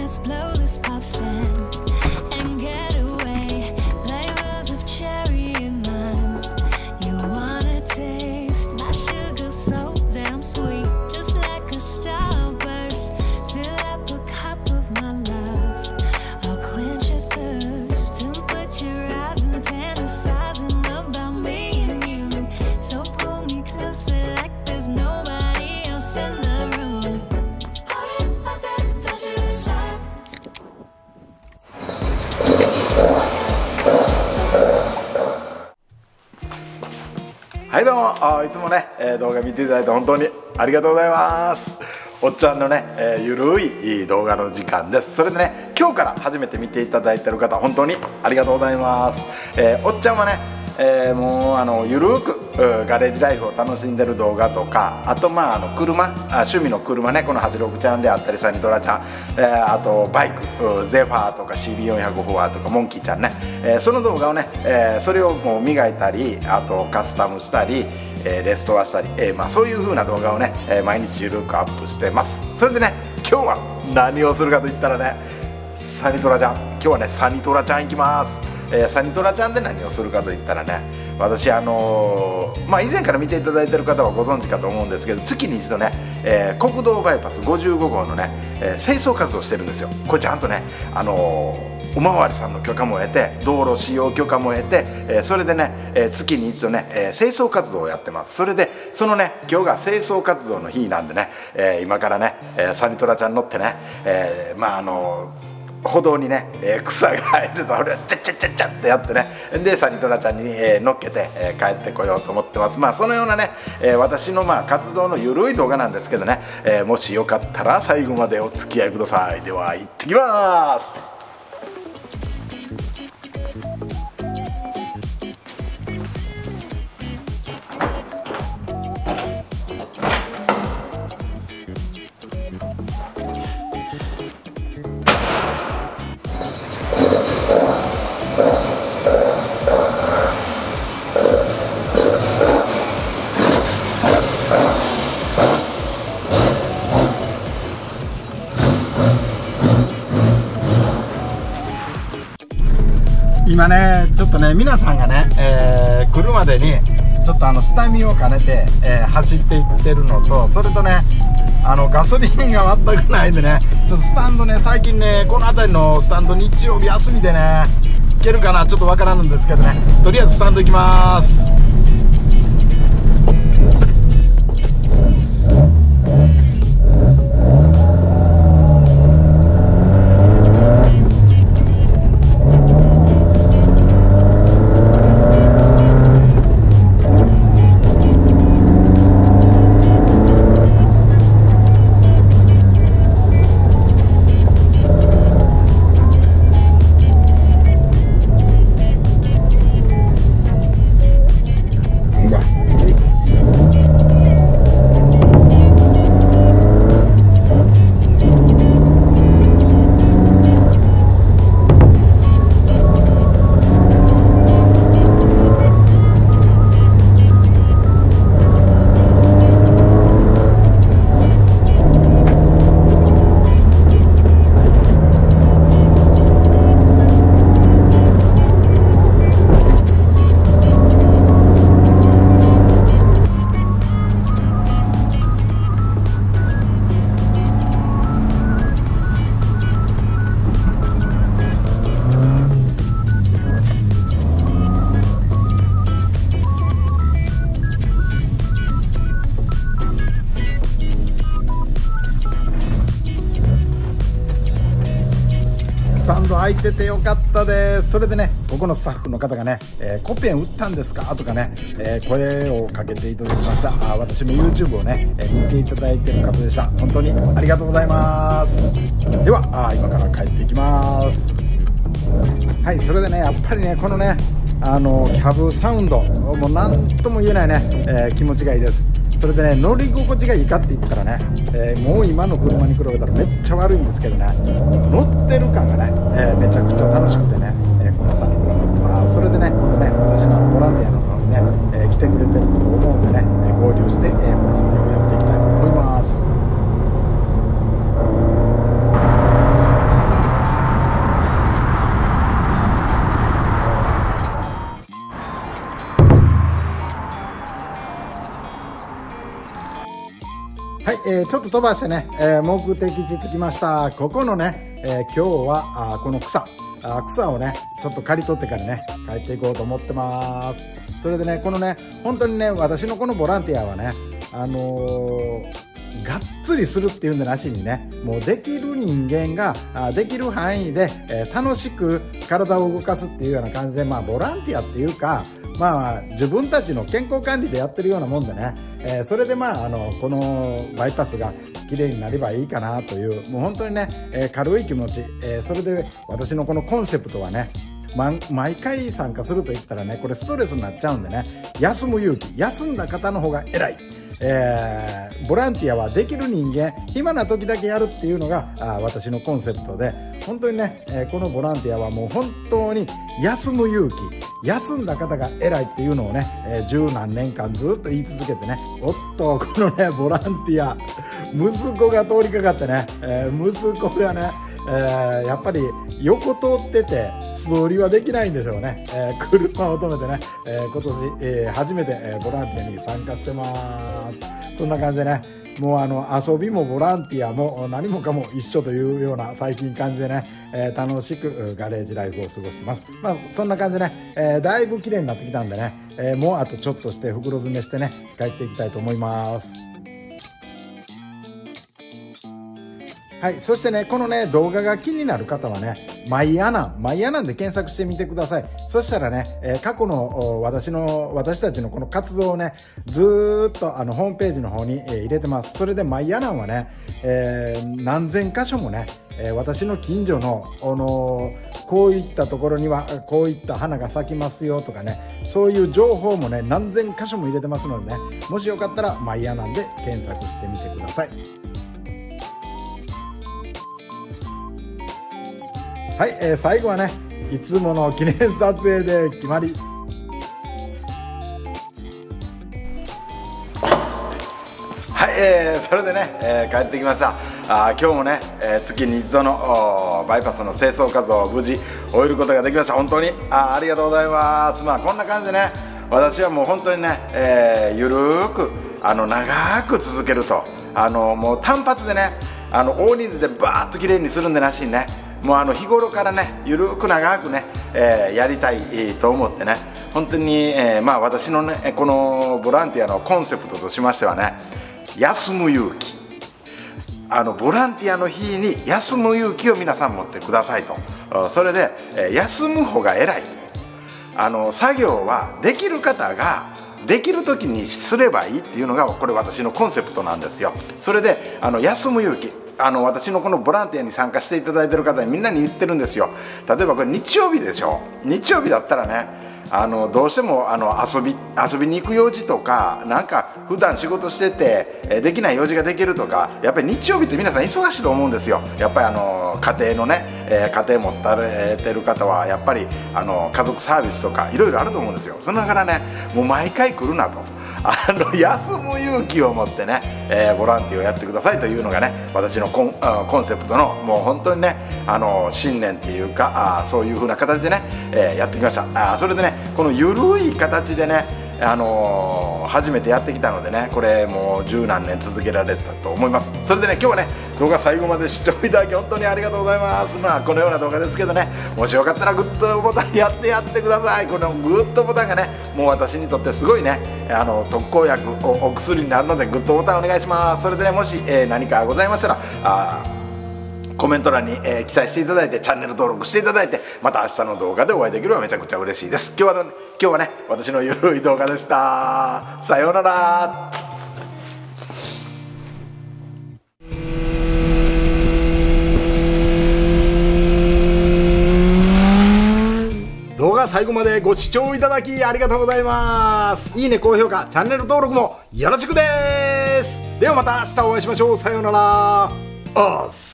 let's blow this pop stand and get away. Flavors of cherry and lime. You wanna taste my sugar so damn sweet, just like a starburst. Fill up a cup of my love. I'll quench your thirst and put your eyes in fantasizing about me and you. So pull me closer like there's nobody else in the room. Hurry up, baby, don't you stop. はいどうも、いつもね、動画見ていただいて本当にありがとうございます。おっちゃんのね、ゆるい動画の時間です。それでね、今日から初めて見ていただいている方本当にありがとうございます。おっちゃんはね、もうゆるくガレージライフを楽しんでる動画とか、あと車、趣味の車ね、この86ちゃんであったりサニトラちゃん、あとバイクゼファーとか CB400 とかモンキーちゃんね、その動画をね、それをもう磨いたり、あとカスタムしたり、レストアしたり、そういう風な動画をね、毎日ゆるくアップしてます。それでね、今日は何をするかといったらね、サニトラちゃん、今日はねサニトラちゃん行きます。サニトラちゃんで何をするかといったらね、私以前から見ていただいている方はご存知かと思うんですけど、月に一度ね、国道バイパス55号のね、清掃活動をしてるんですよ。これちゃんとね、おまわりさんの許可も得て、道路使用許可も得て、それでね、月に一度ね、清掃活動をやってます。それでそのね、今日が清掃活動の日なんでね、今からね、サニトラちゃん乗ってね、歩道にね、草が生えてた俺はチャッチャッチャッチャッってやってね、でサニトラちゃんに、乗っけて、帰ってこようと思ってます。そのようなね、私の活動のゆるい動画なんですけどね、もしよかったら最後までお付き合いください。では行ってきます。今ね、ちょっとね、皆さんがね、来るまでにちょっと下見を兼ねて、走っていってるのと、それとね、ガソリンが全くないんでね、ちょっとスタンドね、最近ね、この辺りのスタンド日曜日休みでね、行けるかなちょっとわからんんですけどね、とりあえずスタンド行きます。スタンド空いててよかったです。それでね、ここのスタッフの方がね、コペン売ったんですかとかね、声をかけていただきました。私の YouTube をね、見ていただいている方でした。本当にありがとうございます。では今から帰っていきます。はい、それでね、やっぱりね、このね、キャブサウンドもう何とも言えないね、気持ちがいいです。それでね、乗り心地がいいかって言ったらね、もう今の車に比べたらめっちゃ悪いんですけどね、乗ってる感がね、めちゃくちゃ楽しくてね、この3リットル乗ってます。それでね、このね、私のボランティアの方にね、来てくれてると思うんでね、合流して、ボランティアをやっていきたいと思います。 、ちょっと飛ばしてね、目的地着きました。ここのね、今日はこの草をねちょっと刈り取ってからね帰っていこうと思ってます。それでねこのね本当にね私のこのボランティアはねがっつりするっていうんでなしにねもうできる人間ができる範囲で、楽しく体を動かすっていうような感じでボランティアっていうか自分たちの健康管理でやってるようなもんでね、それでこのバイパスが綺麗になればいいかなというもう本当にね、軽い気持ち、それで私のこのコンセプトはね毎回参加すると言ったらねこれストレスになっちゃうんでね休む勇気、休んだ方の方が偉い、ボランティアはできる人間暇な時だけやるっていうのが私のコンセプトで本当にね、このボランティアはもう本当に休む勇気、休んだ方が偉いっていうのをね、十何年間ずっと言い続けてねおっとこのねボランティア息子が通りかかってね、息子がねやっぱり横通ってて素通りはできないんでしょうね、車を止めてね、今年、初めて、ボランティアに参加してます。そんな感じでねもう遊びもボランティアも何もかも一緒というような最近感じでね、楽しくガレージライフを過ごしてます。そんな感じでね、だいぶ綺麗になってきたんでね、もうあとちょっとして袋詰めしてね帰っていきたいと思います。はい、そしてねこのね動画が気になる方はねマイアナンで検索してみてください。そしたらね、過去の私たちのこの活動をねずーっとホームページの方に、入れてます。それでマイアナンはね、何千箇所もね、私の近所のこういったところにはこういった花が咲きますよとかねそういう情報もね何千箇所も入れてますのでねもしよかったらマイアナンで検索してみてください。はい、最後はねいつもの記念撮影で決まり。はい、それでね、帰ってきました。今日もね、月に一度のバイパスの清掃活動を無事終えることができました。本当にありがとうございます。こんな感じでね私はもう本当にね、ゆるーく長く続けるともう単発でね大人数でバーッときれいにするんでなしにねもう日頃からねゆるく長くね、やりたいと思ってね本当に、私のねこのボランティアのコンセプトとしましてはね休む勇気、ボランティアの日に休む勇気を皆さん持ってくださいと。それで、休む方が偉いと。作業はできる方ができる時にすればいいっていうのがこれ私のコンセプトなんですよ。それで休む勇気、私のこのボランティアに参加していただいている方にみんなに言ってるんですよ。例えばこれ日曜日でしょ。日曜日だったらねどうしても遊びに行く用事とかなんか普段仕事しててできない用事ができるとかやっぱり日曜日って皆さん忙しいと思うんですよ。やっぱり家庭のね、家庭持たれてる方はやっぱり家族サービスとかいろいろあると思うんですよ。その中からねもう毎回来るなと休む勇気を持ってね、ボランティアをやってくださいというのがね私のコンセプトのもう本当にね信念っていうかそういう風な形でね、やってきました。それでねこのゆるい形でね初めてやってきたのでねこれもう十何年続けられたと思います。それでね今日はね動画最後まで視聴いただき本当にありがとうございます。このような動画ですけどねもしよかったらグッドボタンやってください。このグッドボタンがねもう私にとってすごいね特効薬お薬になるのでグッドボタンお願いします。それでねもし、何かございましたらコメント欄に、記載していただいてチャンネル登録していただいてまた明日の動画でお会いできればめちゃくちゃ嬉しいです。今日はね私のゆるい動画でした。さようなら。動画最後までご視聴いただきありがとうございます。いいね高評価チャンネル登録もよろしくです。ではまた明日お会いしましょう。さようなら。おっす。